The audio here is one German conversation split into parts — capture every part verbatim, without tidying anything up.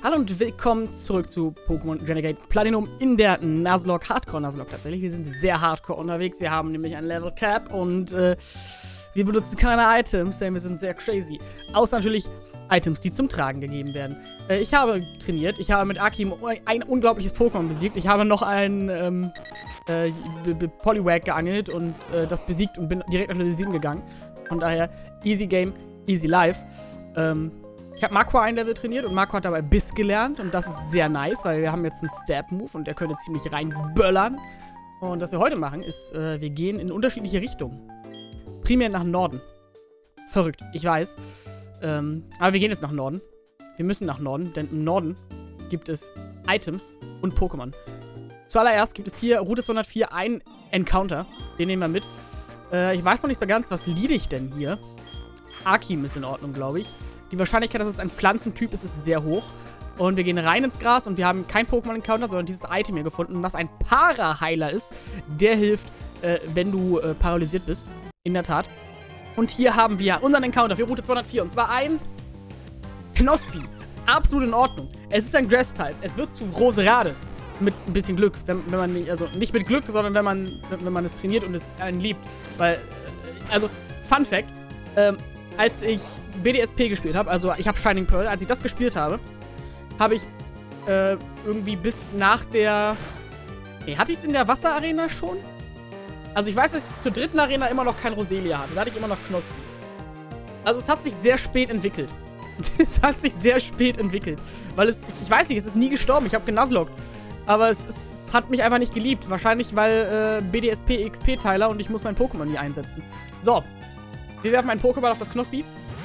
Hallo und willkommen zurück zu Pokémon Renegade Platinum in der Nuzlocke, Hardcore Nuzlocke tatsächlich. Wir sind sehr hardcore unterwegs, wir haben nämlich ein Level Cap und äh, wir benutzen keine Items, denn wir sind sehr crazy. Außer natürlich Items, die zum Tragen gegeben werden. Äh, ich habe trainiert, ich habe mit Akim ein unglaubliches Pokémon besiegt. Ich habe noch ein ähm, äh, Poliwag geangelt und äh, das besiegt und bin direkt auf Level sieben gegangen. Von daher, easy game, easy life. Ähm, Ich habe Marco ein Level trainiert und Marco hat dabei Biss gelernt und das ist sehr nice, weil wir haben jetzt einen Stab-Move und der könnte ziemlich reinböllern. Und was wir heute machen ist, äh, wir gehen in unterschiedliche Richtungen. Primär nach Norden. Verrückt, ich weiß. Ähm, aber wir gehen jetzt nach Norden. Wir müssen nach Norden, denn im Norden gibt es Items und Pokémon. Zuallererst gibt es hier Route zweihundertvier einen Encounter. Den nehmen wir mit. Äh, ich weiß noch nicht so ganz, was liebe ich denn hier? Akim ist in Ordnung, glaube ich. Die Wahrscheinlichkeit, dass es ein Pflanzentyp ist, ist sehr hoch. Und wir gehen rein ins Gras und wir haben kein Pokémon-Encounter, sondern dieses Item hier gefunden, was ein Para-Heiler ist. Der hilft, äh, wenn du äh, paralysiert bist. In der Tat. Und hier haben wir unseren Encounter für Route zweihundertvier. Und zwar ein Knospi. Absolut in Ordnung. Es ist ein Grass-Type. Es wird zu Roserade. Mit ein bisschen Glück. Wenn, wenn man nicht, also nicht mit Glück, sondern wenn man, wenn man es trainiert und es einen liebt. Weil, äh, also, Fun Fact, ähm, als ich B D S P gespielt habe, also ich habe Shining Pearl, als ich das gespielt habe, habe ich äh, irgendwie bis nach der... Nee, hatte ich es in der Wasserarena schon? Also ich weiß, dass ich zur dritten Arena immer noch kein Roselia hatte. Da hatte ich immer noch Knospi. Also es hat sich sehr spät entwickelt. Es hat sich sehr spät entwickelt. Weil es, ich, ich weiß nicht, es ist nie gestorben. Ich habe genuzlockt. Aber es, es hat mich einfach nicht geliebt. Wahrscheinlich, weil äh, B D S P X P-Teiler und ich muss mein Pokémon nie einsetzen. So. Wir werfen einen Pokéball auf das Knospi.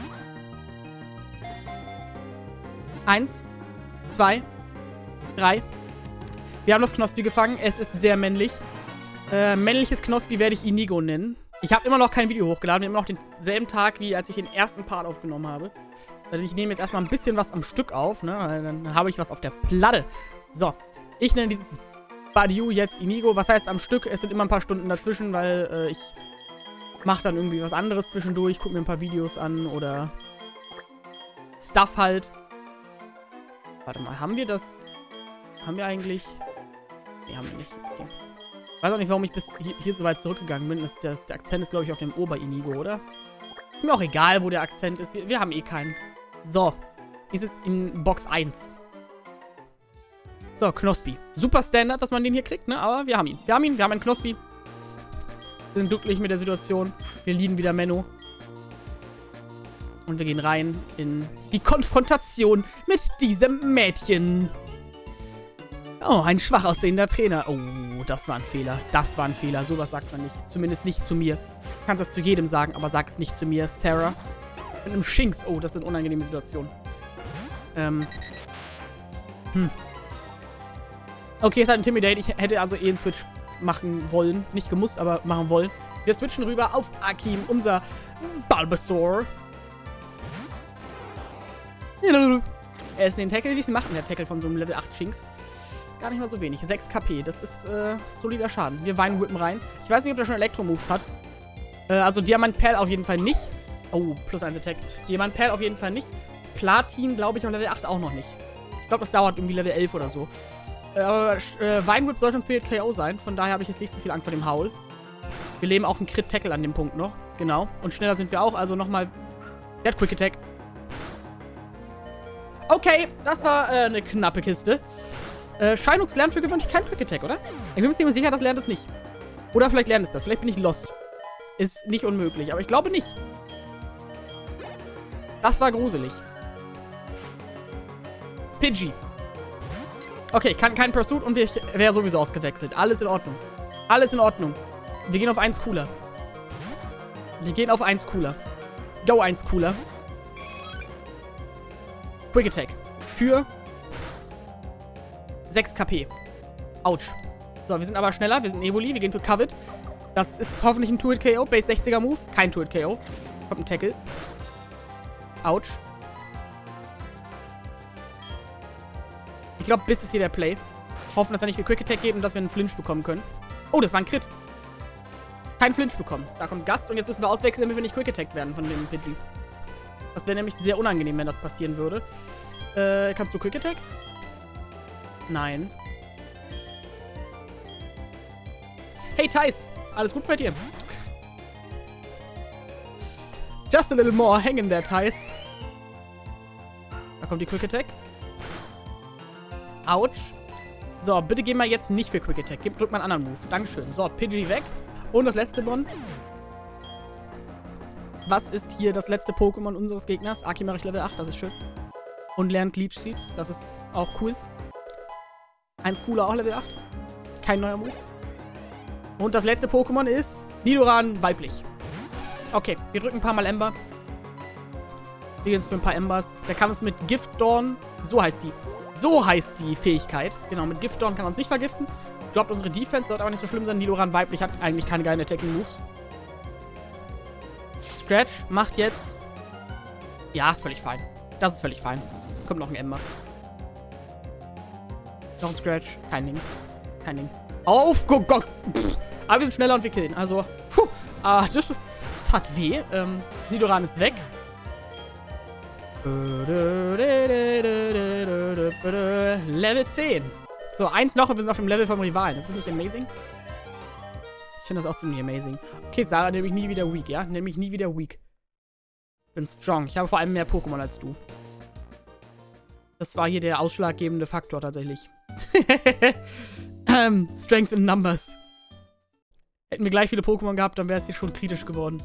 Eins, zwei, drei. Wir haben das Knospi gefangen. Es ist sehr männlich. Äh, männliches Knospi werde ich Inigo nennen. Ich habe immer noch kein Video hochgeladen. Wir haben immer noch denselben Tag, wie als ich den ersten Part aufgenommen habe. Also ich nehme jetzt erstmal ein bisschen was am Stück auf, ne? Dann, dann habe ich was auf der Platte. So. Ich nenne dieses Badiou jetzt Inigo. Was heißt am Stück? Es sind immer ein paar Stunden dazwischen, weil äh, ich mache dann irgendwie was anderes zwischendurch. Gucke mir ein paar Videos an oder Stuff halt. Warte mal, haben wir das... Haben wir eigentlich... Nee, haben wir nicht. Okay. Ich weiß auch nicht, warum ich bis hier, hier so weit zurückgegangen bin. Das, der, der Akzent ist, glaube ich, auf dem Ober-Inigo, oder? Ist mir auch egal, wo der Akzent ist. Wir, wir haben eh keinen. So. Ist es in Box eins. So, Knospi. Super Standard, dass man den hier kriegt, ne? Aber wir haben ihn. Wir haben ihn, wir haben einen Knospi. Wir sind glücklich mit der Situation. Wir lieben wieder Menno. Und wir gehen rein in die Konfrontation mit diesem Mädchen. Oh, ein schwach aussehender Trainer. Oh, das war ein Fehler. Das war ein Fehler. Sowas sagt man nicht. Zumindest nicht zu mir. Du kannst das zu jedem sagen, aber sag es nicht zu mir. Sarah. Mit einem Shinx. Oh, das sind unangenehme Situationen. Ähm. Hm. Okay, es hat Intimidate. Ich hätte also eh einen Switch machen wollen. Nicht gemusst, aber machen wollen. Wir switchen rüber auf Akim, unser Bulbasaur. Er ist in den Tackle. Wie viel macht denn der Tackle von so einem Level acht Shinx? Gar nicht mal so wenig. sechs K P. Das ist äh, solider Schaden. Wir Wein-Whippen rein. Ich weiß nicht, ob der schon Elektro-Moves hat. Äh, also Diamant-Perl auf jeden Fall nicht. Oh, plus eins Attack. Diamant-Perl auf jeden Fall nicht. Platin, glaube ich, auf Level acht auch noch nicht. Ich glaube, das dauert irgendwie Level elf oder so. Äh, aber äh, Wein-Whip sollte ein K O sein. Von daher habe ich jetzt nicht so viel Angst vor dem Howl. Wir leben auch einen Crit-Tackle an dem Punkt noch. Genau. Und schneller sind wir auch. Also nochmal... Der hat Quick Attack. Okay, das war äh, eine knappe Kiste. Äh, Shinux lernt für gewöhnlich kein Quick Attack, oder? Ich bin mir ziemlich sicher, das lernt es nicht. Oder vielleicht lernt es das. Vielleicht bin ich lost. Ist nicht unmöglich, aber ich glaube nicht. Das war gruselig. Pidgey. Okay, kann kein Pursuit und wäre sowieso ausgewechselt. Alles in Ordnung. Alles in Ordnung. Wir gehen auf eins cooler. Wir gehen auf eins cooler. Go eins cooler. Quick Attack. Für sechs K P. Autsch. So, wir sind aber schneller. Wir sind Evoli. Wir gehen für Covet. Das ist hoffentlich ein Two-Hit K O. Base sechziger Move. Kein Two-Hit K O. Kommt ein Tackle. Autsch. Ich glaube, Biss ist hier der Play. Hoffen, dass er nicht viel Quick Attack geht und dass wir einen Flinch bekommen können. Oh, das war ein Crit. Kein Flinch bekommen. Da kommt Gast und jetzt müssen wir auswechseln, damit wir nicht Quick Attacked werden von dem Pidgey. Das wäre nämlich sehr unangenehm, wenn das passieren würde. Äh, kannst du Quick Attack? Nein. Hey, Thais. Alles gut bei dir? Just a little more. Hang in there, Thais. Da kommt die Quick Attack. Autsch. So, bitte geh mal jetzt nicht für Quick Attack. Gib, drück mal einen anderen Move. Dankeschön. So, Pidgey weg. Und das letzte Bon. Was ist hier das letzte Pokémon unseres Gegners? Archimarich Level acht, das ist schön. Und lernt Leech Seed, das ist auch cool. Eins cooler, auch Level acht. Kein neuer Move. Und das letzte Pokémon ist Nidoran weiblich. Okay, wir drücken ein paar Mal Ember. Wir gehen jetzt für ein paar Embers. Der kann uns mit Gift Dawn, so heißt die. So heißt die Fähigkeit. Genau, mit Gift Dawn kann er uns nicht vergiften. Droppt unsere Defense, sollte aber nicht so schlimm sein. Nidoran weiblich hat eigentlich keine geilen Attacking Moves. Scratch macht jetzt... Ja, ist völlig fein. Das ist völlig fein. Kommt noch ein Ember. Noch ein Scratch. Kein Ding. Kein Ding. Auf! Oh Gott! Pff. Aber wir sind schneller und wir killen. Also, puh. Ah, das, das hat weh. Ähm, Nidoran ist weg. Level zehn. So, eins noch und wir sind auf dem Level vom Rivalen. Das ist nicht amazing? Ich finde das auch ziemlich amazing. Okay, Sarah, nämlich nie wieder weak, ja? Nämlich nie wieder weak. Bin strong. Ich habe vor allem mehr Pokémon als du. Das war hier der ausschlaggebende Faktor tatsächlich. ähm, Strength in Numbers. Hätten wir gleich viele Pokémon gehabt, dann wäre es hier schon kritisch geworden.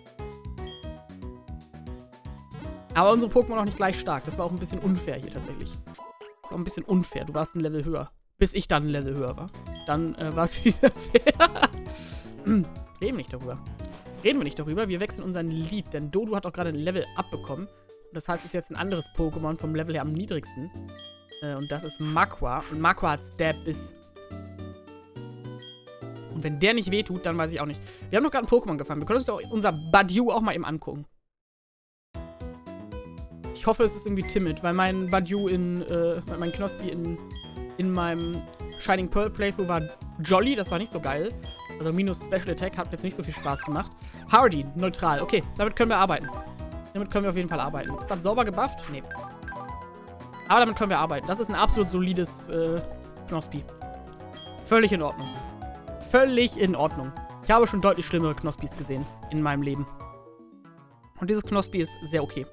Aber unsere Pokémon auch nicht gleich stark. Das war auch ein bisschen unfair hier tatsächlich. Das war ein bisschen unfair. Du warst ein Level höher. Bis ich dann ein Level höher war. Dann äh, war es wieder fair. Reden wir nicht darüber. Reden wir nicht darüber. Wir wechseln unseren Lead. Denn Dodu hat auch gerade ein Level abbekommen. Das heißt, es ist jetzt ein anderes Pokémon vom Level her am niedrigsten. Äh, und das ist Makwa. Und Makwa hat Stab-Biss. Und wenn der nicht wehtut, dann weiß ich auch nicht. Wir haben doch gerade ein Pokémon gefangen. Wir können uns doch unser Badiou auch mal eben angucken. Ich hoffe, es ist irgendwie timid, weil mein Badiou in, äh, mein Knospi in, in meinem Shining Pearl Playthrough war Jolly. Das war nicht so geil. Also minus Special Attack hat jetzt nicht so viel Spaß gemacht. Hardy, neutral. Okay, damit können wir arbeiten. Damit können wir auf jeden Fall arbeiten. Ist Absorber gebufft? Nee. Aber damit können wir arbeiten. Das ist ein absolut solides äh, Knospi. Völlig in Ordnung. Völlig in Ordnung. Ich habe schon deutlich schlimmere Knospis gesehen in meinem Leben. Und dieses Knospi ist sehr okay.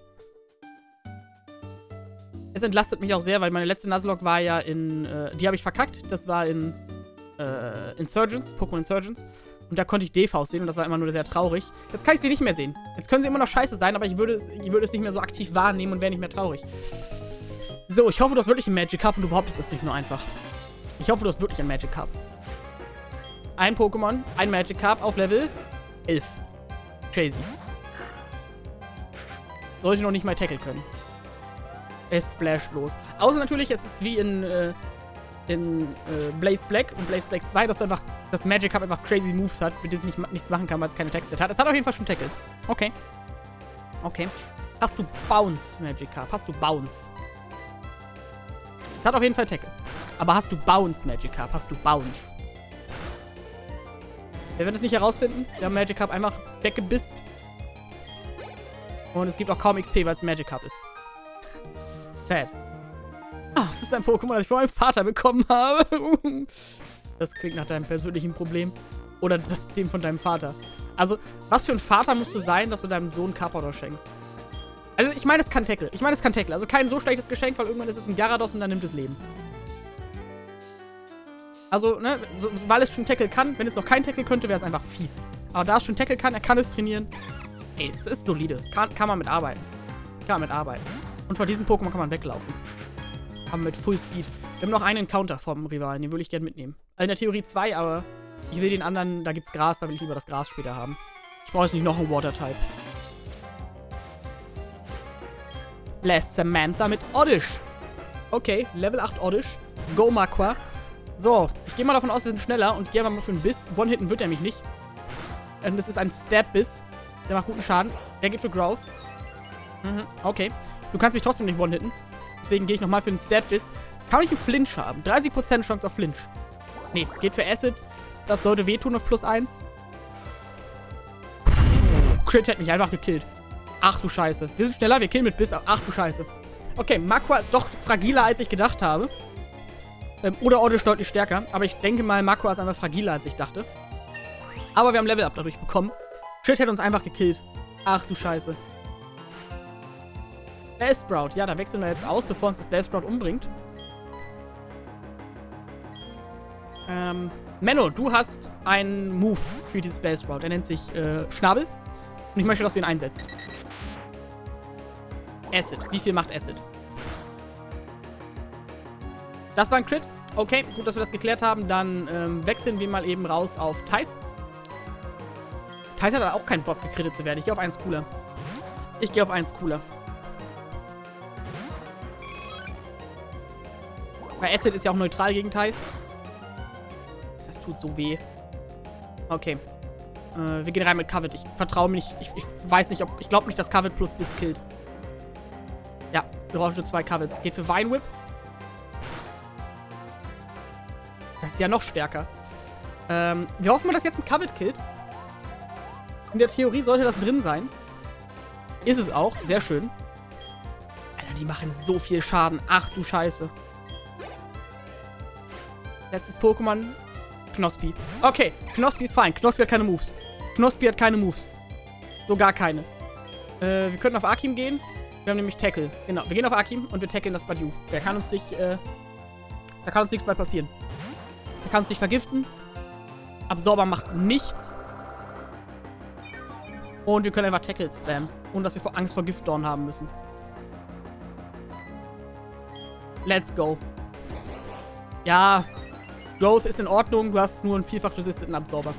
Es entlastet mich auch sehr, weil meine letzte Nuzlocke war ja in, äh, die habe ich verkackt. Das war in äh, Insurgents, Pokémon Insurgents. Und da konnte ich D Vs sehen und das war immer nur sehr traurig. Jetzt kann ich sie nicht mehr sehen. Jetzt können sie immer noch scheiße sein, aber ich würde, ich würde es nicht mehr so aktiv wahrnehmen und wäre nicht mehr traurig. So, ich hoffe, du hast wirklich einen Magikarp und du behauptest es nicht nur einfach. Ich hoffe, du hast wirklich einen Magikarp. Ein Pokémon, ein Magikarp auf Level elf. Crazy. Das sollte noch nicht mal Tackle können. Es splasht los. Außer natürlich, es ist wie in, äh, in äh, Blaze Black und Blaze Black zwei, dass du einfach das Magikarp einfach crazy Moves hat, mit denen es nicht, nichts machen kann, weil es keine Texte hat. Es hat auf jeden Fall schon Tackle. Okay. Okay. Hast du Bounce, Magikarp? Hast du Bounce? Es hat auf jeden Fall Tackle. Aber hast du Bounce, Magikarp? Hast du Bounce? Wir werden es nicht herausfinden. Wir haben Magikarp einfach weggebisst. Und es gibt auch kaum X P, weil es ein Magikarp ist. Sad. Ah, das ist ein Pokémon, das ich von meinem Vater bekommen habe. Das klingt nach deinem persönlichen Problem. Oder das, dem von deinem Vater. Also, was für ein Vater musst du sein, dass du deinem Sohn Carpador schenkst? Also, ich meine, es kann Tackle. Ich meine, es kann Tackle. Also, kein so schlechtes Geschenk, weil irgendwann ist es ein Gyarados und dann nimmt es Leben. Also, ne, so, weil es schon Tackle kann. Wenn es noch kein Tackle könnte, wäre es einfach fies. Aber da es schon Tackle kann, er kann es trainieren. Ey, es ist solide. Kann, kann man mitarbeiten. Kann man mitarbeiten. Und vor diesem Pokémon kann man weglaufen. Aber mit Full Speed. Wir haben noch einen Encounter vom Rivalen, den würde ich gerne mitnehmen. Also in der Theorie zwei, aber ich will den anderen, da gibt's Gras, da will ich lieber das Gras später haben. Ich brauche jetzt nicht noch einen Water-Type. Last Samantha mit Oddish. Okay, Level acht Oddish. Go Makwa. So, ich gehe mal davon aus, wir sind schneller und gehe mal für einen Biss. One-Hitten wird er mich nicht. Ähm, das ist ein Stab-Biss. Der macht guten Schaden. Der geht für Growth. Mhm, okay. Du kannst mich trotzdem nicht one-hitten. Deswegen gehe ich nochmal für den Stab-Biss. Kann ich einen Flinch haben? dreißig Prozent Chance auf Flinch. Nee, geht für Acid. Das sollte wehtun auf plus eins. Crit hätte mich einfach gekillt. Ach du Scheiße. Wir sind schneller, wir killen mit Biss. Ach du Scheiße. Okay, Makua ist doch fragiler, als ich gedacht habe. Ähm, oder Oddish deutlich stärker. Aber ich denke mal, Makua ist einfach fragiler, als ich dachte. Aber wir haben Level-Up dadurch bekommen. Shit hätte uns einfach gekillt. Ach du Scheiße. Bellsprout. Ja, da wechseln wir jetzt aus, bevor uns das Bellsprout umbringt. Ähm, Menno, du hast einen Move für dieses Bellsprout. Der nennt sich äh, Schnabel. Und ich möchte, dass du ihn einsetzt. Acid. Wie viel macht Acid? Das war ein Crit. Okay, gut, dass wir das geklärt haben. Dann ähm, wechseln wir mal eben raus auf Thais. Thais hat auch keinen Bock, gekrittet zu werden. Ich gehe auf eins cooler. Ich gehe auf eins cooler. Weil Acid ist ja auch neutral gegen Thais. Das tut so weh. Okay. Äh, wir gehen rein mit Covet. Ich vertraue mir nicht. Ich, ich weiß nicht, ob... Ich glaube nicht, dass Covet plus Biss killt. Ja, wir brauchen schon zwei Covets. Geht für Vine Whip. Das ist ja noch stärker. Ähm, wir hoffen mal, dass jetzt ein Covet killt. In der Theorie sollte das drin sein. Ist es auch. Sehr schön. Alter, die machen so viel Schaden. Ach du Scheiße. Letztes Pokémon. Knospi. Okay, Knospi ist fein. Knospi hat keine Moves. Knospi hat keine Moves. So gar keine. Äh, wir könnten auf Akim gehen. Wir haben nämlich Tackle. Genau, wir gehen auf Akim und wir tackeln das Badiou. Der kann uns nicht, äh... Da kann uns nichts bei passieren. Der kann uns nicht vergiften. Absorber macht nichts. Und wir können einfach Tackle spammen. Ohne dass wir vor Angst vor Giftdorn haben müssen. Let's go. Ja... Growth ist in Ordnung, du hast nur einen vielfach resistenten Absorber.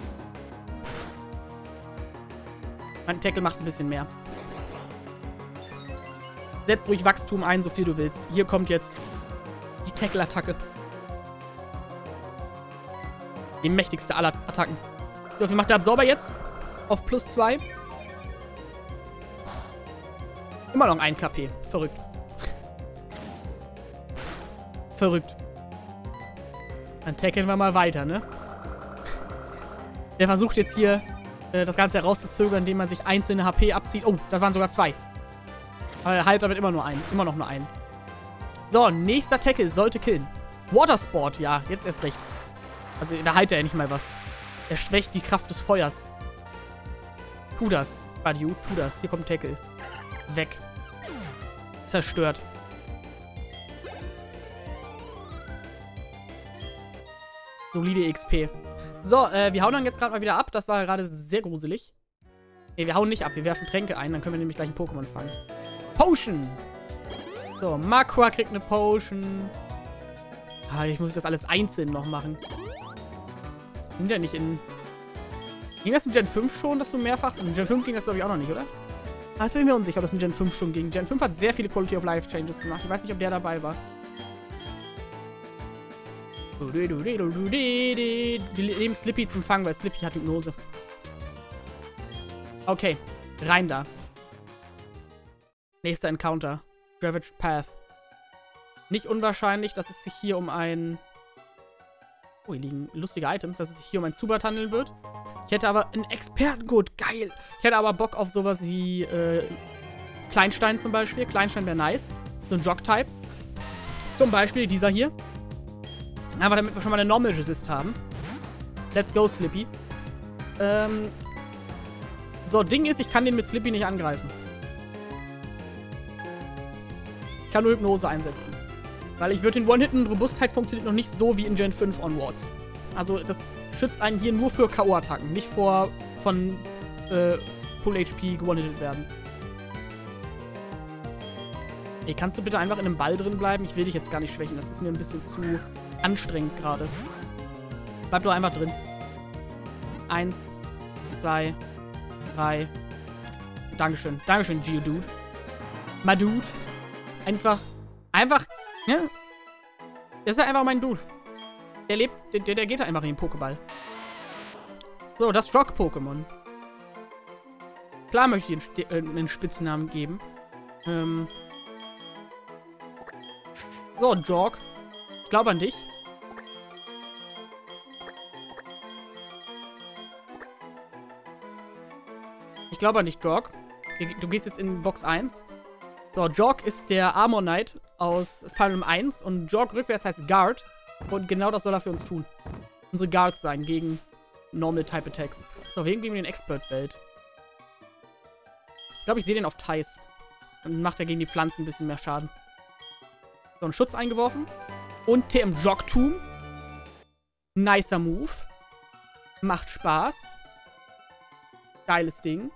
Mein Tackle macht ein bisschen mehr. Setz ruhig Wachstum ein, so viel du willst. Hier kommt jetzt die Tackle-Attacke. Die mächtigste aller Attacken. So, wie macht der Absorber jetzt? Auf plus zwei. Immer noch ein K P. Verrückt. Verrückt. Dann tackeln wir mal weiter, ne? Der versucht jetzt hier, äh, das Ganze herauszuzögern, indem man sich einzelne H P abzieht. Oh, das waren sogar zwei. Aber er heilt damit immer nur einen. Immer noch nur einen. So, nächster Tackle sollte killen. Watersport, ja, jetzt erst recht. Also, da heilt er ja nicht mal was. Er schwächt die Kraft des Feuers. Tu das, Badiou, tu das. Hier kommt Tackle. Weg. Zerstört. Solide X P. So, äh, wir hauen dann jetzt gerade mal wieder ab. Das war gerade sehr gruselig. Ne, wir hauen nicht ab. Wir werfen Tränke ein. Dann können wir nämlich gleich ein Pokémon fangen. Potion! So, Makua kriegt eine Potion. Ah, ich muss das alles einzeln noch machen. Sind ja nicht in... Ging das in Gen fünf schon, dass du mehrfach... In Gen fünf ging das, glaube ich, auch noch nicht, oder? Ah, jetzt bin ich mir unsicher, ob das in Gen fünf schon ging. Gen fünf hat sehr viele Quality of Life Changes gemacht. Ich weiß nicht, ob der dabei war. Wir nehmen Slippy zum Fangen, weil Slippy hat Hypnose. Okay, rein da. Nächster Encounter. Ravaged Path. Nicht unwahrscheinlich, dass es sich hier um ein... Oh, hier liegen lustige Items. Dass es sich hier um ein Zubat handeln wird. Ich hätte aber einen Expertengut. Geil. Ich hätte aber Bock auf sowas wie äh, Kleinstein zum Beispiel. Kleinstein wäre nice. So ein Jog-Type. Zum Beispiel dieser hier. Aber damit wir schon mal eine Normal Resist haben. Let's go, Slippy. Ähm. So, Ding ist, ich kann den mit Slippy nicht angreifen. Ich kann nur Hypnose einsetzen. Weil ich würde den One-Hitten, Robustheit funktioniert noch nicht so wie in Gen fünf onwards. Also, das schützt einen hier nur für K O-Attacken, nicht vor von äh, Full H P gewone-hitted werden. Ey, kannst du bitte einfach in einem Ball drin bleiben? Ich will dich jetzt gar nicht schwächen. Das ist mir ein bisschen zu anstrengend gerade. Bleib doch einfach drin. Eins, zwei, drei. Dankeschön. Dankeschön, Geodude. My Dude. Einfach, einfach, ja. Das ist ja einfach mein Dude. Der lebt, der, der geht da einfach in den Pokéball. So, das Rock-Pokémon. Klar möchte ich einen, äh, einen Spitznamen geben. Ähm. So, Jog. Ich glaube an dich. Ich glaube an dich, Jog. Du gehst jetzt in Box eins. So, Jog ist der Armor Knight aus Fire Emblem eins und Jog rückwärts heißt Guard. Und genau das soll er für uns tun. Unsere Guards sein gegen Normal Type Attacks. So, wem geben wir den Expert Belt? Ich glaube, ich sehe den auf Thais. Dann macht er gegen die Pflanzen ein bisschen mehr Schaden. So, einen Schutz eingeworfen. Und T M Jogtoom. Nicer Move. Macht Spaß. Geiles Ding.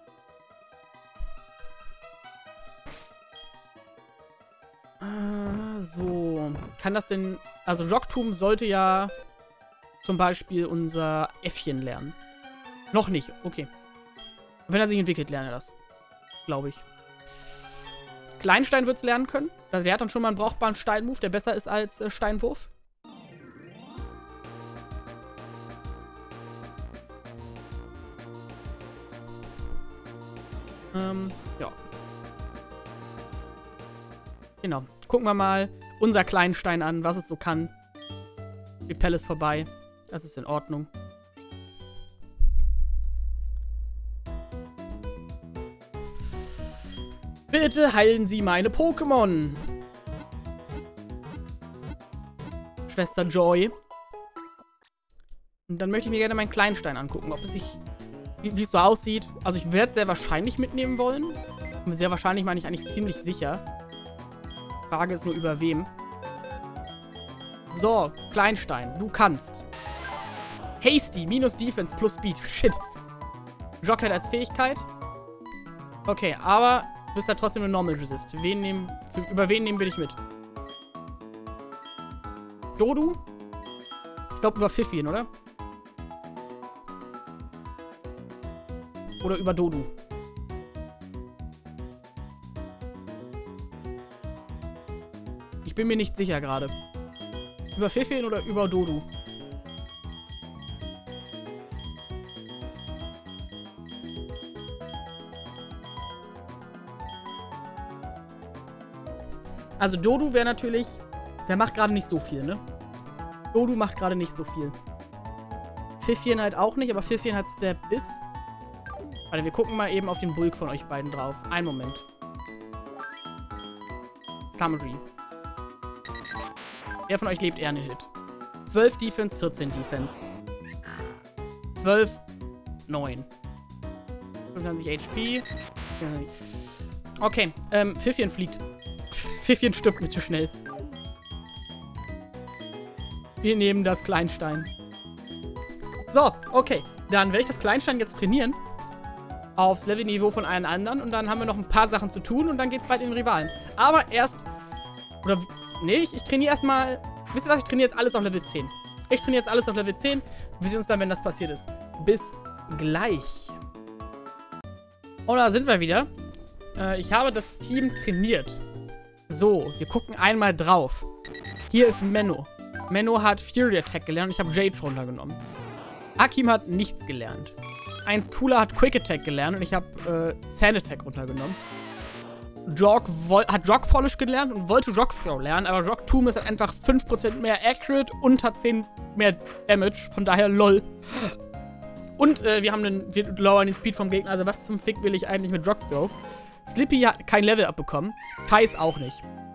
Äh, so. Kann das denn... Also Jogtoom sollte ja zum Beispiel unser Äffchen lernen. Noch nicht. Okay. Wenn er sich entwickelt, lerne er das. Glaube ich. Kleinstein wird es lernen können. Also der hat dann schon mal einen brauchbaren Steinmove, der besser ist als äh, Steinwurf. Ähm, ja. Genau. Gucken wir mal unser Kleinstein an, was es so kann. Die Pelle ist vorbei. Das ist in Ordnung. Bitte heilen Sie meine Pokémon. Schwester Joy. Und dann möchte ich mir gerne meinen Kleinstein angucken, ob es sich, wie, wie es so aussieht. Also ich werde es sehr wahrscheinlich mitnehmen wollen. Und sehr wahrscheinlich meine ich eigentlich ziemlich sicher. Frage ist nur über wem. So, Kleinstein, du kannst. Hasty, minus Defense, plus Speed. Shit. Jockheit als Fähigkeit. Okay, aber du bist ja trotzdem eine Normal Resist. Wen nehmen, für, über wen nehmen wir dich mit? Dodu? Ich glaube über Pfiffien, oder? Oder über Dodu? Ich bin mir nicht sicher gerade. Über Pfiffien oder über Dodu? Also Dodu wäre natürlich... Der macht gerade nicht so viel, ne? Dodu macht gerade nicht so viel. Pfiffien halt auch nicht, aber Pfiffien hat Step Biss. Warte, wir gucken mal eben auf den Bulk von euch beiden drauf. Einen Moment. Summary. Wer von euch lebt eher einen Hit? zwölf Defense, vierzehn Defense. zwölf, neun. fünfundzwanzig H P. Okay, ähm, Pfiffien fliegt. Pfiffien stirbt mir zu schnell. Wir nehmen das Kleinstein. So, okay. Dann werde ich das Kleinstein jetzt trainieren. Aufs Levelniveau von allen anderen. Und dann haben wir noch ein paar Sachen zu tun. Und dann geht's bald in den Rivalen. Aber erst... Oder... Nee, ich, ich trainiere erstmal... Wisst ihr was? Ich trainiere jetzt alles auf Level zehn. Ich trainiere jetzt alles auf Level zehn. Wir sehen uns dann, wenn das passiert ist. Bis gleich. Und da sind wir wieder. Äh, ich habe das Team trainiert. So, wir gucken einmal drauf. Hier ist Menno. Menno hat Fury Attack gelernt und ich habe Jade runtergenommen. Akim hat nichts gelernt. Eins Cooler hat Quick Attack gelernt und ich habe äh, Sand Attack runtergenommen. Jog hat Jog Polish gelernt und wollte Jog Throw lernen, aber Jog Tomb ist halt einfach fünf Prozent mehr accurate und hat zehn mehr Damage, von daher lol. Und äh, wir haben einen, wir lowern den Speed vom Gegner, also was zum Fick will ich eigentlich mit Jog Throw? Slippy hat kein Level abbekommen, Thais auch nicht.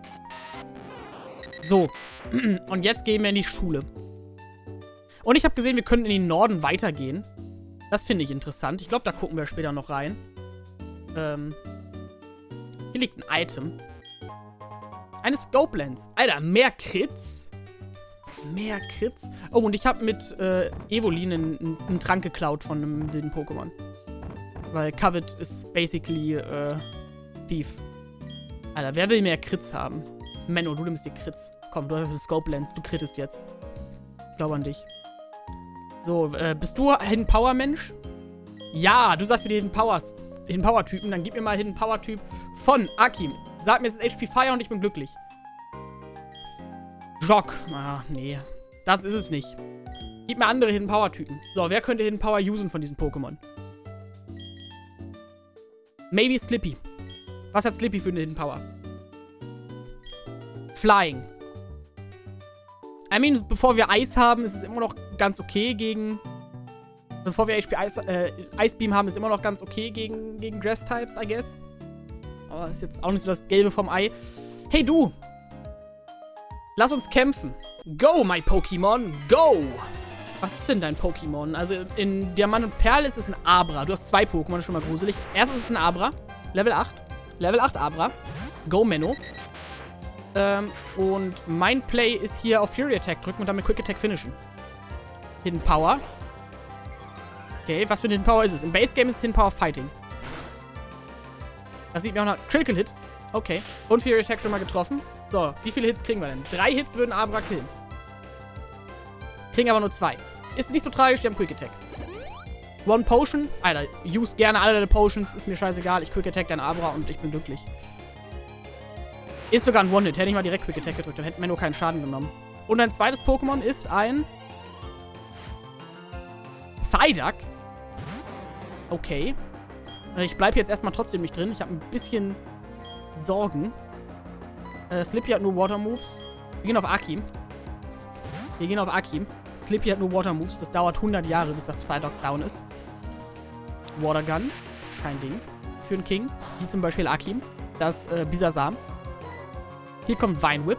So, und jetzt gehen wir in die Schule. Und ich habe gesehen, wir können in den Norden weitergehen. Das finde ich interessant. Ich glaube, da gucken wir später noch rein. Ähm... Hier liegt ein Item. Eine Scope Lens. Alter, mehr Crits. Mehr Crits. Oh, und ich habe mit äh, Evolin einen, einen Trank geklaut von einem wilden Pokémon. Weil Covet ist basically äh, Thief. Alter, wer will mehr Crits haben? Menno, du nimmst dir Crits. Komm, du hast eine Scope Lens. Du crittest jetzt. Ich glaube an dich. So, äh, bist du Hidden Power Mensch? Ja, du sagst mir die Hidden Powers. Hidden Power Typen. Dann gib mir mal Hidden Power Typ von Akim. Sag mir, es ist H P Fire und ich bin glücklich. Jog. Ah, nee. Das ist es nicht. Gib mir andere Hidden Power Typen. So, wer könnte Hidden Power usen von diesen Pokémon? Maybe Slippy. Was hat Slippy für eine Hidden Power? Flying. I mean, bevor wir Eis haben, ist es immer noch ganz okay gegen... Bevor wir H P Ice, äh, Ice Beam haben, ist immer noch ganz okay gegen, gegen Grass-Types, I guess. Aber ist jetzt auch nicht so das Gelbe vom Ei. Hey, du! Lass uns kämpfen. Go, my Pokémon, go! Was ist denn dein Pokémon? Also in Diamant und Perl ist es ein Abra. Du hast zwei Pokémon, schon mal gruselig. Erstens ist es ein Abra. Level acht. Level acht Abra. Go, Menno. Ähm, und mein Play ist hier auf Fury Attack drücken und dann mit Quick Attack finishen. Hidden Power. Okay, was für ein Hidden Power ist es? Im Base Game ist es Hidden Power Fighting. Das sieht mir auch nach Critical Hit. Okay. Und Fury Attack schon mal getroffen. So, wie viele Hits kriegen wir denn? Drei Hits würden Abra killen. Kriegen aber nur zwei. Ist nicht so tragisch, die haben Quick Attack. One Potion. Alter, use gerne alle deine Potions. Ist mir scheißegal. Ich Quick Attack dein Abra und ich bin glücklich. Ist sogar ein One-Hit. Hätte ich mal direkt Quick Attack gedrückt, dann hätten wir nur keinen Schaden genommen. Und ein zweites Pokémon ist ein Psyduck. Okay. Ich bleibe jetzt erstmal trotzdem nicht drin. Ich habe ein bisschen Sorgen. Äh, Slippy hat nur Water Moves. Wir gehen auf Akim. Wir gehen auf Akim. Slippy hat nur Water Moves. Das dauert hundert Jahre, bis das Psyduck down ist. Water Gun. Kein Ding. Für einen King. Wie zum Beispiel Akim. Das äh, Bisasam. Hier kommt Vine Whip.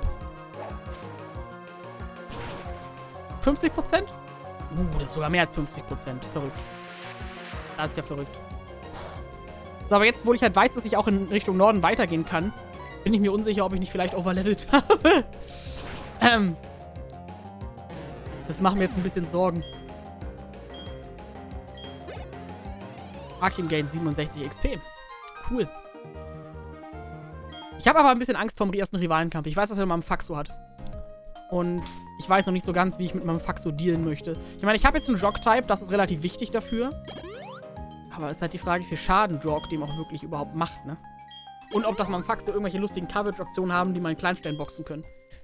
fünfzig Prozent? Uh, das ist sogar mehr als fünfzig Prozent. Verrückt. Das ist ja verrückt. So, aber jetzt, wo ich halt weiß, dass ich auch in Richtung Norden weitergehen kann, bin ich mir unsicher, ob ich nicht vielleicht overlevelt habe. ähm. Das macht mir jetzt ein bisschen Sorgen. Akim Gain siebenundsechzig X P. Cool. Ich habe aber ein bisschen Angst vor dem ersten Rivalenkampf. Ich weiß, dass er Mamfaxo hat. Und ich weiß noch nicht so ganz, wie ich mit Mamfaxo dealen möchte. Ich meine, ich habe jetzt einen Jog-Type, das ist relativ wichtig dafür. Aber es ist halt die Frage, wie viel Schaden Jog dem auch wirklich überhaupt macht, ne? Und ob das Mamfaxo irgendwelche lustigen Coverage-Optionen haben, die man in Kleinstein boxen können.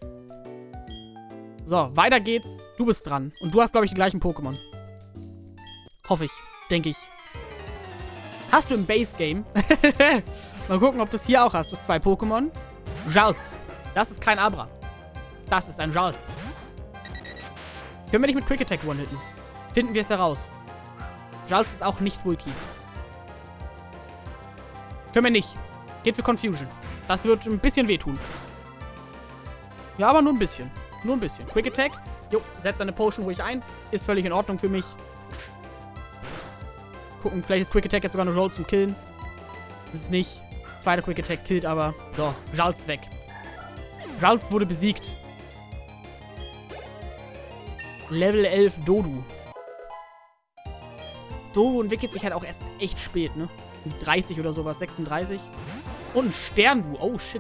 So, weiter geht's. Du bist dran. Und du hast, glaube ich, die gleichen Pokémon. Hoffe ich. Denke ich. Hast du im Base-Game. Mal gucken, ob du es hier auch hast. Du hast zwei Pokémon. Jalz. Das ist kein Abra. Das ist ein Jalz. Können wir nicht mit Quick Attack one-hitten? Finden wir es heraus. Jalz ist auch nicht Wulky. Können wir nicht. Geht für Confusion. Das wird ein bisschen wehtun. Ja, aber nur ein bisschen. Nur ein bisschen. Quick Attack. Jo, setzt eine Potion ruhig ein. Ist völlig in Ordnung für mich. Gucken, vielleicht ist Quick Attack jetzt sogar eine Roll zum Killen. Das ist nicht. Zweiter Quick Attack killt aber. So, Jalz weg. Jalz wurde besiegt. Level elf Dodu. Dodu entwickelt sich halt auch erst echt spät, ne? dreißig oder sowas, sechsunddreißig. Und ein Sterndu. Oh, shit.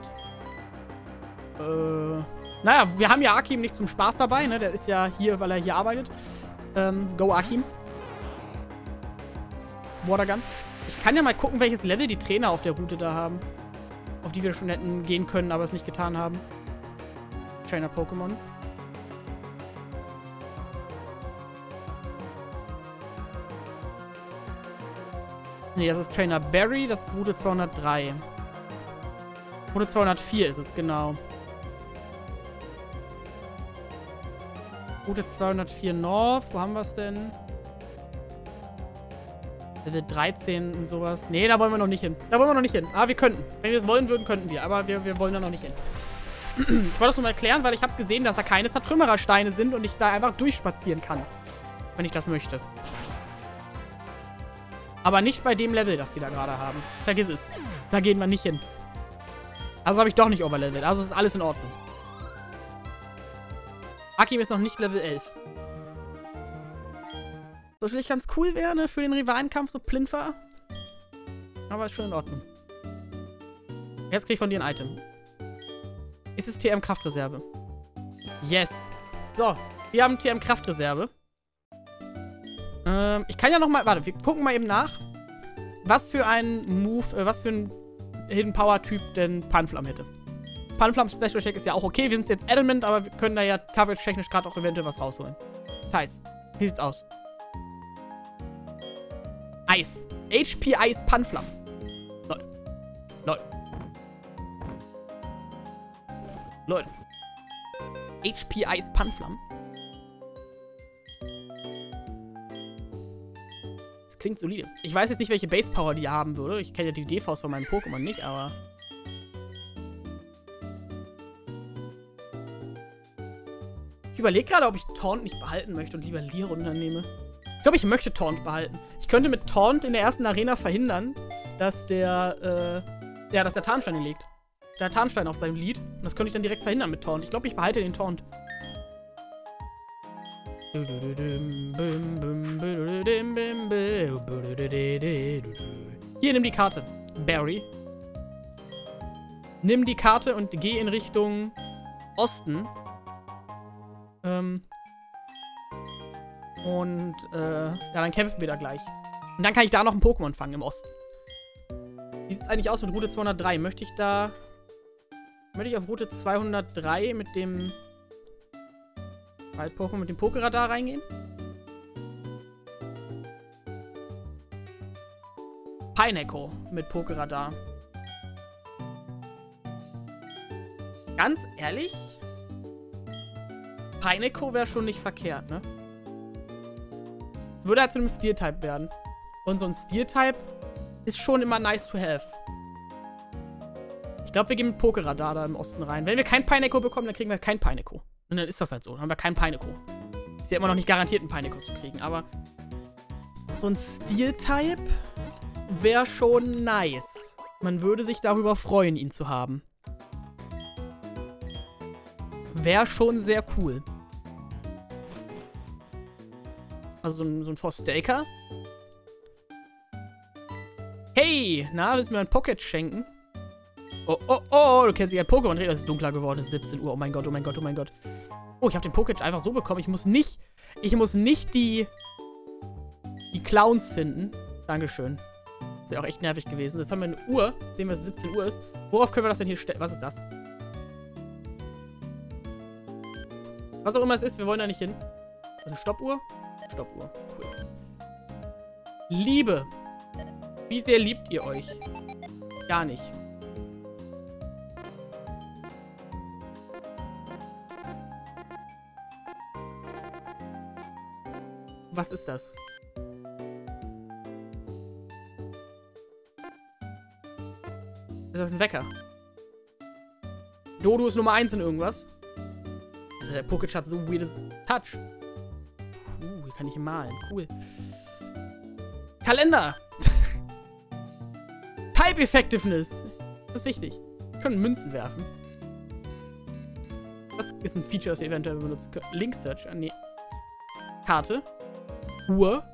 Äh... Naja, wir haben ja Akim nicht zum Spaß dabei, ne? Der ist ja hier, weil er hier arbeitet. Ähm, go Akim. Watergun. Ich kann ja mal gucken, welches Level die Trainer auf der Route da haben. Auf die wir schon hätten gehen können, aber es nicht getan haben. Trainer Pokémon. Nee, das ist Trainer Barry, das ist Route zweihundertdrei. Route zweihundertvier ist es, genau. Route zweihundertvier North, wo haben wir es denn? Level dreizehn und sowas. Nee, da wollen wir noch nicht hin. Da wollen wir noch nicht hin. Aber wir könnten. Wenn wir es wollen würden, könnten wir. Aber wir, wir wollen da noch nicht hin. Ich wollte das nur mal erklären, weil ich habe gesehen, dass da keine Zertrümmerersteine sind und ich da einfach durchspazieren kann. Wenn ich das möchte. Aber nicht bei dem Level, das die da gerade haben. Vergiss es. Da gehen wir nicht hin. Also habe ich doch nicht overlevelt. Also ist alles in Ordnung. Akim ist noch nicht Level elf. So natürlich ganz cool wäre, ne, für den Rivalenkampf so Plinfer. Aber ist schon in Ordnung. Jetzt krieg ich von dir ein Item. Ist es T M Kraftreserve? Yes. So, wir haben T M Kraftreserve. Ähm, ich kann ja noch mal, warte, wir gucken mal eben nach, was für ein Move, äh, was für ein Hidden Power Typ denn Panflam hätte. Panflam Special Attack ist ja auch okay, wir sind jetzt Adamant, aber wir können da ja coverage-technisch gerade auch eventuell was rausholen. Thais, wie sieht's aus? Eis. H P Eis Panflam. Lol. Lol. Lol. H P Eis Panflam. Das klingt solide. Ich weiß jetzt nicht, welche Base Power die haben würde. Ich kenne ja die D Vs von meinem Pokémon nicht, aber Ich überlege gerade, ob ich Taunt nicht behalten möchte und lieber Lee runternehme. Ich glaube, ich möchte Taunt behalten. Ich könnte mit Taunt in der ersten Arena verhindern, dass der, äh, ja, dass der Tarnstein ihn legt. Der Tarnstein auf seinem Lied. Und das könnte ich dann direkt verhindern mit Taunt. Ich glaube, ich behalte den Taunt. Hier, nimm die Karte. Barry. Nimm die Karte und geh in Richtung Osten. Ähm. Und, äh, ja, dann kämpfen wir da gleich. Und dann kann ich da noch ein Pokémon fangen im Osten. Wie sieht es eigentlich aus mit Route zweihundertdrei? Möchte ich da... Möchte ich auf Route zweihundertdrei mit dem... Wald-Pokémon mit dem Pokéradar reingehen? Pineco mit Pokéradar. Ganz ehrlich? Pineco wäre schon nicht verkehrt, ne? Würde halt zu einem Steel-Type werden. Und so ein Steel-Type ist schon immer nice to have. Ich glaube, wir gehen mit Pokéradar da im Osten rein. Wenn wir kein Pineco bekommen, dann kriegen wir kein Pineco. Und dann ist das halt so. Dann haben wir kein Pineco. Ist ja immer noch nicht garantiert, ein Pineco zu kriegen. Aber so ein Steel-Type wäre schon nice. Man würde sich darüber freuen, ihn zu haben. Wäre schon sehr cool. Also so ein, so ein Forstaker. Hey, na, willst du mir ein Pocket schenken? Oh, oh, oh, du kennst dich ein Pokémon. Es ist dunkler geworden, es ist siebzehn Uhr. Oh mein Gott, oh mein Gott, oh mein Gott. Oh, ich habe den Pocket einfach so bekommen. Ich muss nicht, ich muss nicht die, die Clowns finden. Dankeschön. Das wäre auch echt nervig gewesen. Jetzt haben wir eine Uhr, sehen wir, dass es siebzehn Uhr ist. Worauf können wir das denn hier stellen? Was ist das? Was auch immer es ist, wir wollen da nicht hin. Das ist eine Stoppuhr? Stoppuhr. Cool. Liebe. Wie sehr liebt ihr euch? Gar nicht. Was ist das? Ist das ein Wecker? Dodo ist Nummer eins in irgendwas. Also der Pokémon hat so ein weirdes Touch. Uh, hier kann ich malen. Cool. Kalender! Type Effectiveness! Das ist wichtig. Wir können Münzen werfen. Das ist ein Feature, das wir eventuell benutzen können. Link Search. Ah, nee. Karte. Uhr.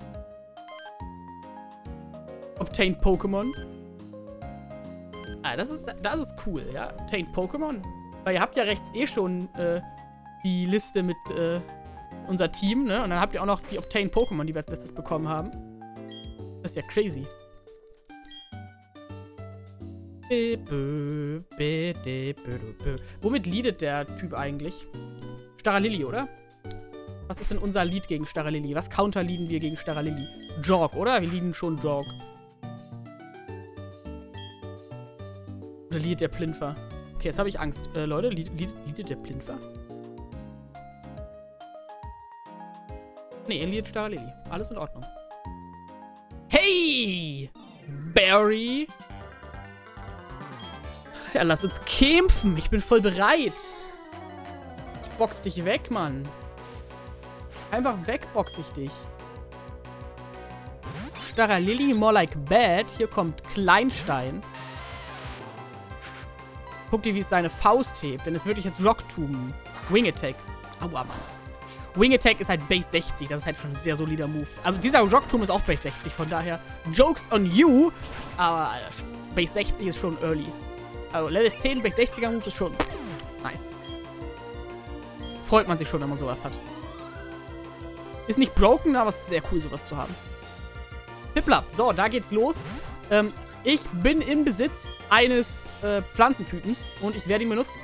Obtained Pokémon. Ah, das ist, das ist cool, ja. Obtained Pokémon. Weil ihr habt ja rechts eh schon äh, die Liste mit äh, unser Team, ne? Und dann habt ihr auch noch die Obtained Pokémon, die wir als letztes bekommen haben. Das ist ja crazy. Womit leadet der Typ eigentlich? Staralilli, oder? Was ist denn unser Lead gegen Staralilli? Was counterleaden wir gegen Staralilli? Jorg, oder? Wir leaden schon Jorg. Oder leadet der Plinfer? Okay, jetzt habe ich Angst. Äh, Leute, leadet, leadet der Plinfer? Nee, er leadet Staralilli. Alles in Ordnung. Hey! Barry! Ja, lass uns kämpfen. Ich bin voll bereit. Ich box dich weg, Mann. Einfach wegbox ich dich. Staralilli, more like bad. Hier kommt Kleinstein. Guck dir, wie es seine Faust hebt. Denn es wird dich jetzt Rocktum. Wing Attack. Aua, Mann. Wing Attack ist halt Base sechzig. Das ist halt schon ein sehr solider Move. Also dieser Rocktum ist auch Base sechzig. Von daher, Jokes on you. Aber Alter, Base sechzig ist schon early. Also Level zehn, Base sechziger Move ist schon nice. Freut man sich schon, wenn man sowas hat. Ist nicht broken, aber es ist sehr cool, sowas zu haben. Piplup. So, da geht's los. Ähm, ich bin im Besitz eines äh, Pflanzentypens und ich werde ihn benutzen.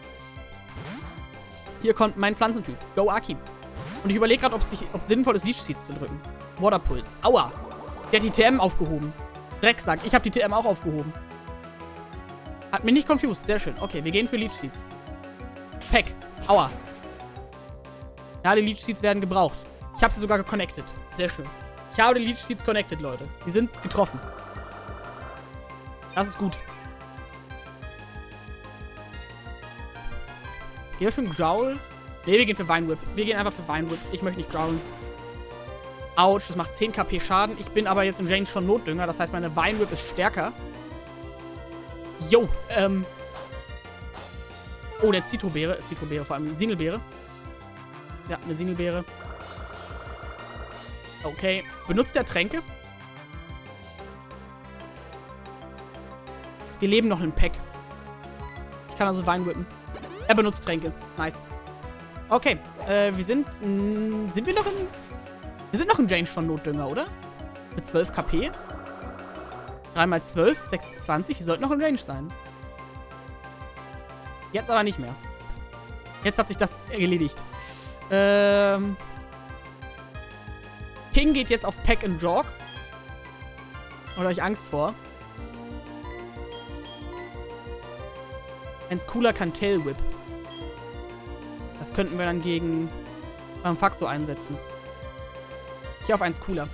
Hier kommt mein Pflanzentyp. Go Aki. Und ich überlege gerade, ob es sinnvoll ist, Leech Seeds zu drücken. Waterpulse. Aua. Der hat die T M aufgehoben. Drecksack. Ich habe die T M auch aufgehoben. Hat mich nicht confused. Sehr schön. Okay, wir gehen für Leech Seeds. Peck. Aua. Ja, die Leech Seeds werden gebraucht. Ich habe sie sogar geconnected. Sehr schön. Ich habe die Leech Seeds connected, Leute. Die sind getroffen. Das ist gut. Gehen wir für einen Growl? Ne, wir gehen für Vine Whip. Wir gehen einfach für Vine Whip. Ich möchte nicht growlen. Autsch, das macht zehn K P Schaden. Ich bin aber jetzt im Range von Notdünger. Das heißt, meine Vine Whip ist stärker. Jo, ähm... Oh, der Zitrobeere. Zitrobeere, vor allem Sinelbeere. Ja, eine Sinelbeere. Okay. Benutzt der Tränke. Wir leben noch in Pack. Ich kann also Wein whippen. Er benutzt Tränke. Nice. Okay. Äh, wir sind... Mh, sind wir noch in... Wir sind noch im Range von Notdünger, oder? Mit zwölf K P. drei mal zwölf, sechsundzwanzig. Wir sollten noch im Range sein. Jetzt aber nicht mehr. Jetzt hat sich das erledigt. Ähm... King geht jetzt auf Pack and Jog. Oder habe ich Angst vor? Eins cooler kann Tail Whip. Das könnten wir dann gegen beim Faxo einsetzen. Hier auf eins cooler.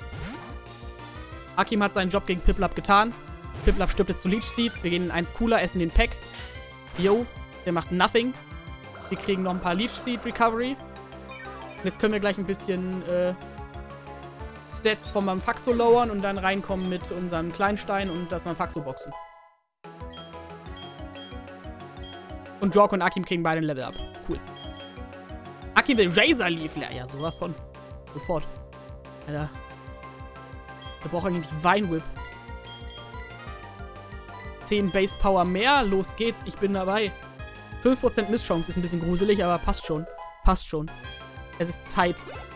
Akim hat seinen Job gegen Piplap getan. Piplap stirbt jetzt zu Leech Seeds. Wir gehen in eins cooler, essen den Pack. Yo, der macht nothing. Wir kriegen noch ein paar Leech Seed Recovery. Und jetzt können wir gleich ein bisschen äh, Stats von meinem Faxo lowern und dann reinkommen mit unseren Kleinstein und das beim Faxo boxen. Und Jork und Akim kriegen beide ein Level up. Cool. Akim will Razor Leaf. Ja, sowas von. Sofort. Alter. Der braucht eigentlich Vine Whip. zehn Base Power mehr. Los geht's. Ich bin dabei. fünf Prozent Misschance ist ein bisschen gruselig, aber passt schon. Passt schon. Es ist Zeit.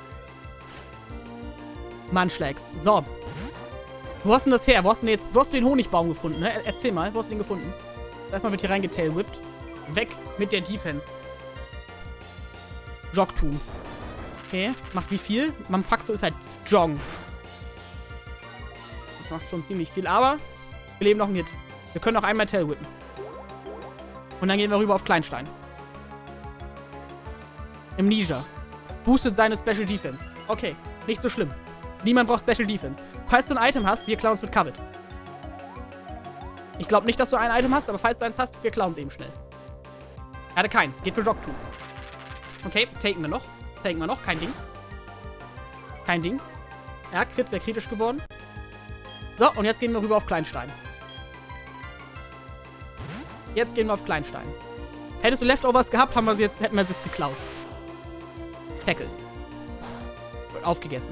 Munchlax. So. Wo hast du denn das her? Wo hast du, denn jetzt, wo hast du den Honigbaum gefunden? Ne? Erzähl mal. Wo hast du den gefunden? Erstmal wird hier reingetailwhippt. Weg mit der Defense. Jogtoon. Okay. Macht wie viel? Mamfaxo ist halt strong. Das macht schon ziemlich viel. Aber wir leben noch einen Hit. Wir können noch einmal tailwhippen. Und dann gehen wir rüber auf Kleinstein. Amnesia. Boostet seine Special Defense. Okay. Nicht so schlimm. Niemand braucht Special Defense. Falls du ein Item hast, wir klauen es mit Covet. Ich glaube nicht, dass du ein Item hast, aber falls du eins hast, wir klauen es eben schnell. Er hatte keins. Geht für Jogtoon. Okay, taken wir noch. Taken wir noch. Kein Ding. Kein Ding. Ja, Crit wäre kritisch geworden. So, und jetzt gehen wir rüber auf Kleinstein. Jetzt gehen wir auf Kleinstein. Hättest du Leftovers gehabt, haben wir sie jetzt, hätten wir sie jetzt geklaut. Tackle. Wird aufgegessen.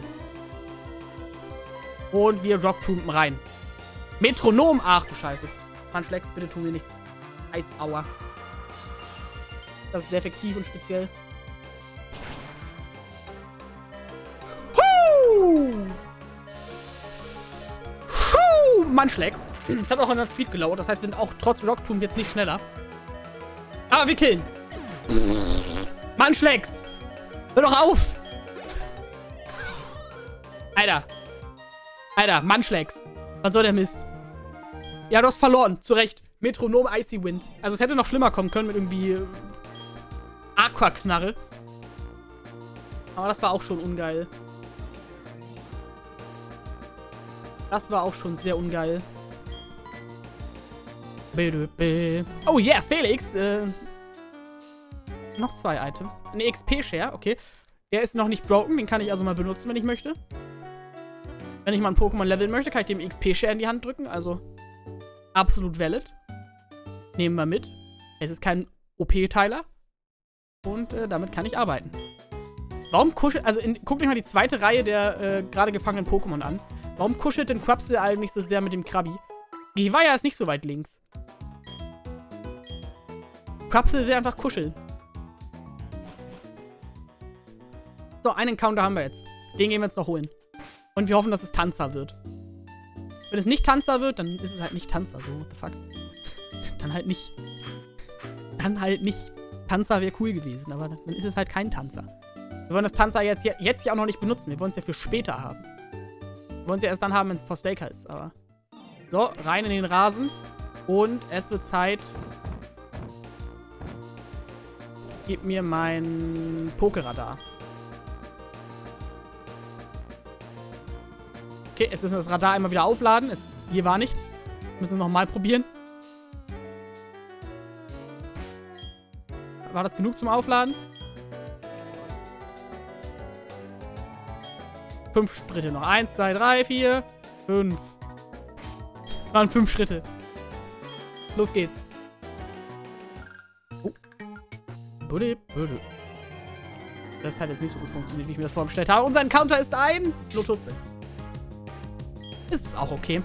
Und wir Jogtoon rein. Metronom. Ach du Scheiße. Munchlax, bitte tun wir nichts. Eisaua. Das ist sehr effektiv und speziell. Huh! Huh! Munchlax. Das hat auch an der Speed gelauert. Das heißt, wir sind auch trotz Jogtoon jetzt nicht schneller. Aber wir killen. Munchlax. Hör doch auf. Alter. Alter, Munchlax. Was soll der Mist? Ja, du hast verloren. Zu Recht. Metronom Icy Wind. Also es hätte noch schlimmer kommen können mit irgendwie Aquaknarre. Aber das war auch schon ungeil. Das war auch schon sehr ungeil. Oh yeah, Felix. Äh, noch zwei Items. Eine X P-Share, okay. Der ist noch nicht broken, den kann ich also mal benutzen, wenn ich möchte. Wenn ich mal ein Pokémon leveln möchte, kann ich dem X P-Share in die Hand drücken. Also absolut valid. Nehmen wir mit. Es ist kein O P-Teiler. Und äh, damit kann ich arbeiten. Warum kuschelt... Also in, guckt euch mal die zweite Reihe der äh, gerade gefangenen Pokémon an. Warum kuschelt denn Crabsel eigentlich so sehr mit dem Krabi? Givaya ist nicht so weit links. Crabsel will einfach kuscheln. So, einen Encounter haben wir jetzt. Den gehen wir jetzt noch holen. Und wir hoffen, dass es Tanzer wird. Wenn es nicht Tanzer wird, dann ist es halt nicht Tanzer. So, what the fuck. Dann halt nicht. Dann halt nicht. Tanzer wäre cool gewesen, aber dann ist es halt kein Tanzer. Wir wollen das Tanzer jetzt, jetzt ja auch noch nicht benutzen. Wir wollen es ja für später haben. Wir wollen es ja erst dann haben, wenn es Forsaker ist, aber. So, rein in den Rasen. Und es wird Zeit. Gib mir mein Pokeradar. Okay, jetzt müssen wir das Radar einmal wieder aufladen. Es, hier war nichts. Müssen wir nochmal probieren. War das genug zum Aufladen? Fünf Schritte noch. Eins, zwei, drei, vier, fünf. Waren fünf Schritte. Los geht's. Oh. Budde, budde. Das hat jetzt nicht so gut funktioniert, wie ich mir das vorgestellt habe. Unser Encounter ist ein Lotutze. Ist auch okay.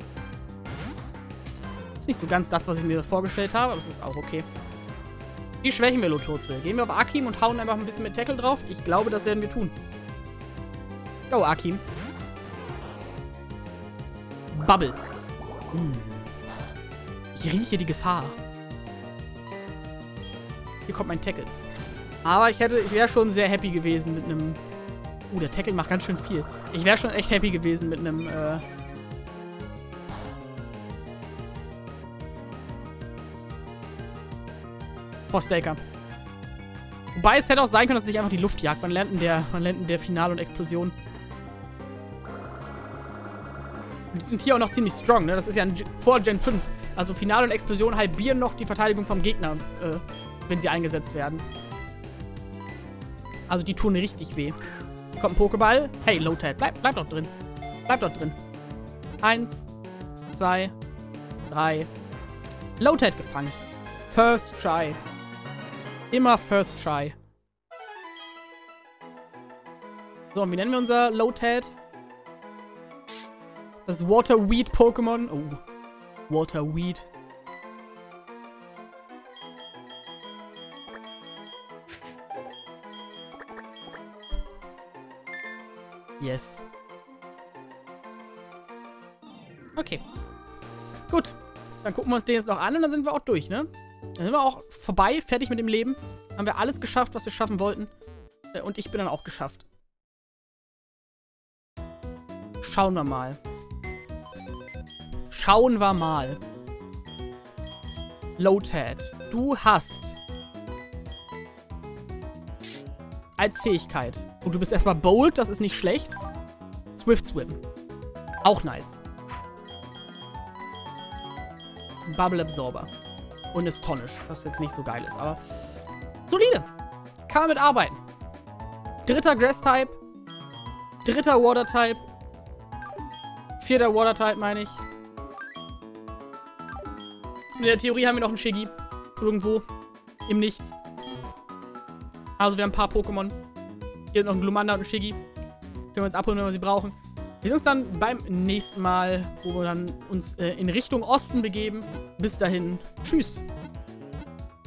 Ist nicht so ganz das, was ich mir vorgestellt habe, aber es ist auch okay. Wie schwächen wir Lotutze? Gehen wir auf Akim und hauen einfach ein bisschen mit Tackle drauf? Ich glaube, das werden wir tun. Go, Akim. Bubble. Hm. Ich rieche die Gefahr. Hier kommt mein Tackle. Aber ich hätte, ich wäre schon sehr happy gewesen mit einem... Uh, der Tackle macht ganz schön viel. Ich wäre schon echt happy gewesen mit einem, äh... Frostdaker. Wobei es hätte auch sein können, dass es nicht einfach die Luft jagt. Man lernt in der, man lernt in der Finale und Explosion. Und die sind hier auch noch ziemlich strong, ne? Das ist ja ein vor Gen fünf. Also Finale und Explosion halbieren noch die Verteidigung vom Gegner, äh, wenn sie eingesetzt werden. Also die tun richtig weh. Hier kommt ein Pokéball. Hey, Lotad, bleib, bleib doch drin. Bleib doch drin. Eins, zwei, drei. Lotad gefangen. First try. Immer first try. So, und wie nennen wir unser Lotad? Das Waterweed-Pokémon. Oh. Waterweed. Yes. Okay. Gut. Dann gucken wir uns den jetzt noch an und dann sind wir auch durch, ne? Dann sind wir auch vorbei, fertig mit dem Leben. Haben wir alles geschafft, was wir schaffen wollten. Und ich bin dann auch geschafft. Schauen wir mal. Schauen wir mal. Lotad, du hast als Fähigkeit. Und du bist erstmal bold, das ist nicht schlecht. Swift Swim. Auch nice. Bubble Absorber. Und Astonish, was jetzt nicht so geil ist, aber solide. Kann man mit arbeiten. Dritter Grass-Type. Dritter Water-Type. Vierter Water-Type, meine ich. In der Theorie haben wir noch einen Shiggy. Irgendwo. Im Nichts. Also wir haben ein paar Pokémon. Hier noch ein Glumanda und ein Shiggy. Können wir uns abholen, wenn wir sie brauchen. Wir sehen uns dann beim nächsten Mal, wo wir dann uns äh, in Richtung Osten begeben. Bis dahin. Tschüss.